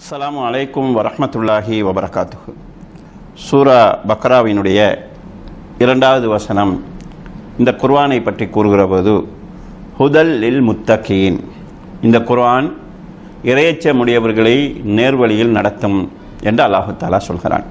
அஸ்ஸலாமு அலைக்கும் வரஹ்மத்துல்லாஹி வபரகாத்துஹு. சூரா பக்ராவினுடைய 2வது வசனம் இந்த குர்ஆனை பற்றி கூறுகிற போது ஹுதல் லில் முத்தகீன், இந்த குர்ஆன் இறையச்சமுடையவர்களை நேர்வழியில் நடத்தும் என்று அல்லாஹு தஆலா சொல்கிறான்.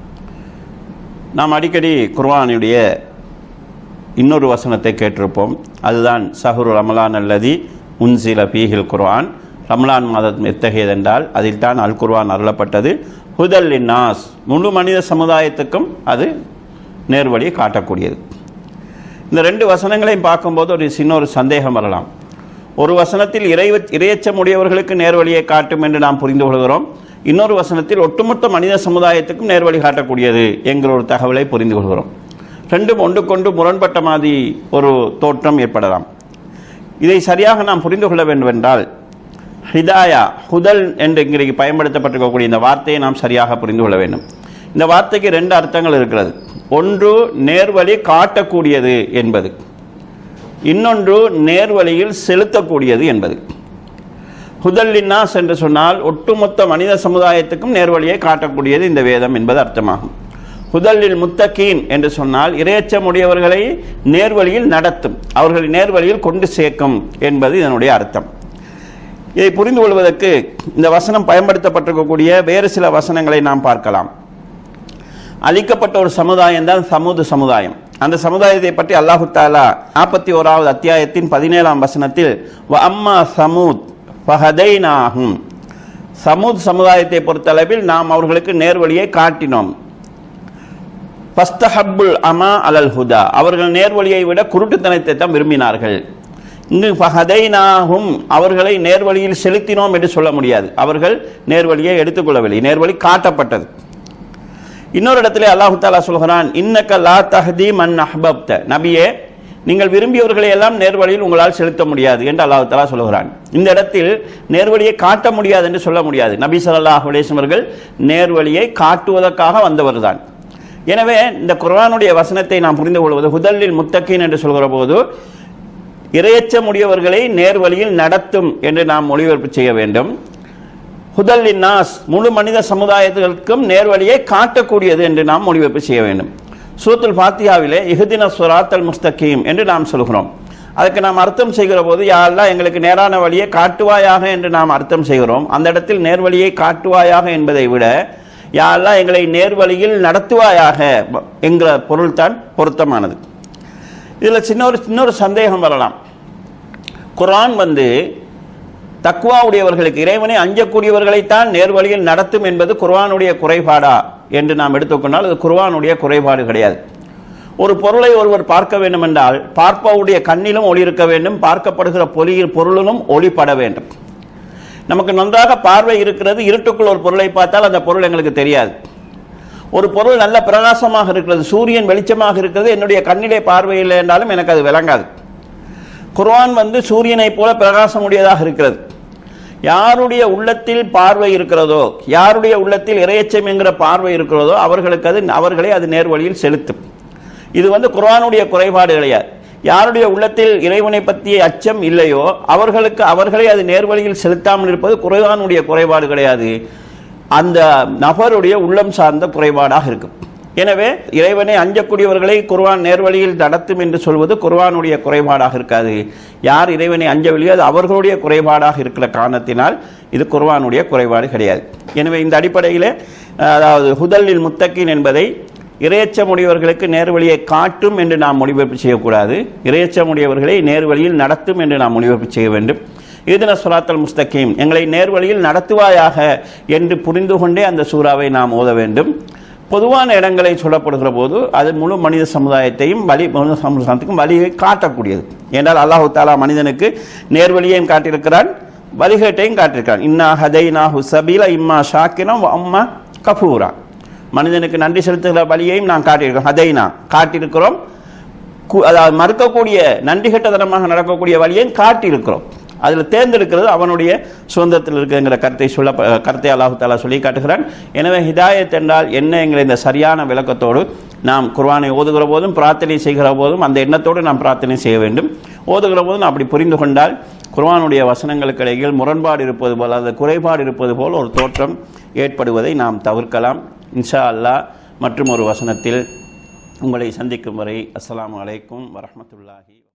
நாம் அடிக்கடி குர்ஆனுடைய இன்னொரு வசனத்தை கேட்டிருப்போம். அதுதான் ஷஹ்ரு ரமலான் அல்லதி உன்சில ஃபீஹில் குர்ஆன், ரமலான் மாதம் எத்தகையதென்றால் அதில் தான் அல் குர்ஆன் அருளப்பட்டது. ஹுதல் லின்னாஸ், முழு மனித சமுதாயத்துக்கும் அது நேர்வழியை காட்டக்கூடியது. இந்த 2 வசனங்களையும் பார்க்கும்போது ஒரு சின்ன சந்தேகம் வரலாம். ஒரு வசனத்தில் இறையச்சமுடையவர்களுக்கு நேர்வழியை காட்டும் என்று நாம் புரிந்து கொள்கிறோம். இன்னொரு வசனத்தில் ஒட்டுமொத்த மனித சமுதாயத்துக்கும் நேர்வழி காட்டக்கூடியது என்கிற ஒரு தகவலை புரிந்து கொள்கிறோம். ரெண்டும் ஒன்றுக்கொண்டு முரண்பட்ட மாதிரி ஒரு தோற்றம் ஏற்படலாம். இதை சரியாக நாம் புரிந்து கொள்ள வேண்டுமென்றால் ஹிதாயா, ஹுதல் என்று இன்றைக்கு பயன்படுத்தப்பட்டிருக்கக்கூடிய இந்த வார்த்தையை நாம் சரியாக புரிந்து கொள்ள வேண்டும். இந்த வார்த்தைக்கு 2 அர்த்தங்கள் இருக்கிறது. ஒன்று நேர்வழி காட்டக்கூடியது என்பது, இன்னொன்று நேர்வழியில் செலுத்தக்கூடியது என்பது. ஹுதல் லின்னாஸ் என்று சொன்னால் ஒட்டுமொத்த மனித சமுதாயத்துக்கும் நேர்வழியை காட்டக்கூடியது இந்த வேதம் என்பது அர்த்தமாகும். ஹுதல்லில் முத்தகீன் என்று சொன்னால் இறையச்சமுடையவர்களை நேர்வழியில் நடத்தும், அவர்களை நேர்வழியில் கொண்டு சேர்க்கும் என்பது இதனுடைய அர்த்தம். இதை புரிந்து கொள்வதற்கு இந்த வசனம் பயன்படுத்தப்பட்டிருக்கக்கூடிய வேறு சில வசனங்களை நாம் பார்க்கலாம். அழிக்கப்பட்ட ஒரு சமுதாயம் தான் சமூது சமுதாயம். அந்த சமுதாயத்தை பற்றி அல்லாஹு தஆலா 41வது அத்தியாயத்தின் 17ஆம் வசனத்தில் வ அம்மா சமூத் ஃபஹதைனாஹும், சமூத் சமுதாயத்தை பொறுத்தளவில் நாம் அவர்களுக்கு நேர்வழியை காட்டினோம். ஃபஸ்தஹப்புல் அமா அலல் ஹுதா, அவர்கள் நேர்வழியை விட குருட்டுத்தனத்தை தான் விரும்பினார்கள். இங்கு ஃபஹதைனாஹும், அவர்களை நேர்வழியில் செலுத்தினோம் என்று சொல்ல முடியாது. அவர்கள் நேர்வழியை எடுத்துக்கொள்ளவில்லை, நேர்வழி காட்டப்பட்டது. இன்னொரு இடத்திலே அல்லாஹு தஆலா சொல்கிறான், இன்னக லா தஹ்தி மன் அஹ்பப்த, நபியே நீங்கள் விரும்பியவர்களை எல்லாம் நேர்வழியில் உங்களால் செலுத்த முடியாது என்று அல்லாஹு தஆலா சொல்கிறான். இந்த இடத்தில் நேர்வழியை காட்ட முடியாது என்று சொல்ல முடியாது. நபி ஸல்லல்லாஹு அலைஹி வஸல்லம் அவர்கள் நேர்வழியை காட்டுவதற்காக வந்தவர்தான். எனவே இந்த குர்ஆனுடைய வசனத்தை நாம் புரிந்து கொள்வது ஹுதல்லில் முத்தகீன் என்று சொல்கிற போது இறையச்சமுடையவர்களை நேர்வழியில் நடத்தும் என்று நாம் மொழிபெயர்ப்பு செய்ய வேண்டும். ஹுதல் லின்னாஸ், முழு மனித சமுதாயத்திற்கும் நேர்வழியை காட்டக்கூடியது என்று நாம் மொழிபெயர்ப்பு செய்ய வேண்டும். சூரத்துல் ஃபாத்திஹாவிலே இஹ்தின ஸிராத்தல் முஸ்தகீம் என்று நாம் சொல்கிறோம். அதுக்கு நாம் அர்த்தம் செய்கிற போது யா அல்லாஹ் எங்களுக்கு நேரான வழியை காட்டுவாயாக என்று நாம் அர்த்தம் செய்கிறோம். அந்த இடத்தில் நேர்வழியை காட்டுவாயாக என்பதை விட யா அல்லாஹ் எங்களை நேர்வழியில் நடத்துவாயாக என்கிற பொருள்தான் பொருத்தமானது. இதில் இன்னொரு சந்தேகம் வரலாம். குர்ஆன் தக்வா உடையவர்களுக்கு, இறைவனை அஞ்சக்கூடியவர்களைத்தான் நேர்வழியில் நடத்தும் என்பது குர்ஆனுடைய குறைபாடா என்று நாம் எடுத்துக்கொண்டால் அது குர்ஆனுடைய குறைபாடு கிடையாது. ஒரு பொருளை ஒருவர் பார்க்க வேண்டும் என்றால் பார்ப்பவருடைய கண்ணிலும் ஒளி இருக்க வேண்டும், பார்க்கப்படுகிற பொருளிலும் ஒளிப்பட வேண்டும். நமக்கு நன்றாக பார்வை இருக்கிறது, இருட்டுக்குள் ஒரு பொருளை பார்த்தால் அந்த பொருள் எங்களுக்கு தெரியாது. ஒரு பொருள் நல்ல பிரகாசமாக இருக்கிறது, சூரியன் வெளிச்சமாக இருக்கிறது, என்னுடைய கண்ணிலே பார்வை இல்லை என்றாலும் எனக்கு அது விளங்காது. குர்ஆன் சூரியனை போல பிரகாசம் உடையதாக இருக்கிறது. யாருடைய உள்ளத்தில் பார்வை இருக்கிறதோ, யாருடைய உள்ளத்தில் இறையச்சம் என்கிற பார்வை இருக்கிறதோ அவர்களை அது நேர்வழியில் செலுத்தும். இது குர்ஆனுடைய குறைபாடு கிடையாது. யாருடைய உள்ளத்தில் இறைவனை பற்றிய அச்சம் இல்லையோ அவர்களை அது நேர்வழியில் செலுத்தாமல் இருப்பது குர்ஆனுடைய குறைபாடு கிடையாது, அந்த நபருடைய உள்ளம் சார்ந்த குறைபாடாக இருக்கும். எனவே இறைவனை அஞ்சக்கூடியவர்களை குர்ஆன் நேர்வழியில் நடத்தும் என்று சொல்வது குர்ஆனுடைய குறைபாடாக இருக்காது. யார் இறைவனை அஞ்சவில்லையோ அது அவர்களுடைய குறைபாடாக இருக்கிற காரணத்தினால் இது குர்ஆனுடைய குறைபாடு கிடையாது. எனவே இந்த அடிப்படையில் அதாவது ஹுதல்லில் முத்தகீன் என்பதை இறையச்சமுடையவர்களுக்கு நேர்வழியை காட்டும் என்று நாம் மொழிபெயர்ப்பு செய்யக்கூடாது, இறையச்சமுடையவர்களை நேர்வழியில் நடத்தும் என்று நாம் மொழிபெயர்ப்பு செய்ய வேண்டும். இஹ்தின ஸிராத்தல் முஸ்தகீம், எங்களை நேர்வழியில் நடத்துவாயாக என்று புரிந்து கொண்டே அந்த சூறாவை நாம் ஓத வேண்டும். பொதுவான இடங்களை சொல்லப்படுகிற போது அது முழு மனித சமுதாயத்தையும் வழியை காட்டக்கூடியது. என்றால் அல்லாஹு தஆலா மனிதனுக்கு நேர்வழியையும் காட்டியிருக்கிறான், வழிகேட்டையும் காட்டியிருக்கிறான். இன்னா ஹதைனாஹு சபீல இம்மா ஷாக்கிரம் வ அம்மா கஃபூரா, மனிதனுக்கு நன்றி செலுத்துகிற வழியையும் நான் காட்டியிருக்கிறோம். ஹதைனா காட்டியிருக்கிறோம், அதாவது மறுக்கக்கூடிய நன்றி கெட்டதனமாக நடக்கக்கூடிய வழியையும் காட்டியிருக்கிறோம். அதில் தேர்ந்தெடுக்கிறது அவனுடைய சுதந்திரத்தில் இருக்குங்கிற கருத்தை அல்லாஹு தஆலா சொல்லி காட்டுகிறான். எனவே ஹிதாயத் என்றால் என்ன என்கிற இந்த சரியான விளக்கத்தோடு நாம் குர்ஆனை ஓதுகிற போதும் பிரார்த்தனை செய்கிற போதும் அந்த எண்ணத்தோடு நாம் பிரார்த்தனை செய்ய வேண்டும். ஓதுகிற போதும் அப்படி புரிந்து கொண்டால் குர்ஆனுடைய வசனங்களுக்கு இடையில் முரண்பாடு இருப்பது போல் அல்லது குறைபாடு இருப்பது போல் ஒரு தோற்றம் ஏற்படுவதை நாம் தவிர்க்கலாம். இன்ஷா அல்லாஹ் மற்றும் ஒரு வசனத்தில் உங்களை சந்திக்கும் வரை அஸ்ஸலாமு அலைக்கும் வரஹ்மத்துல்லாஹி.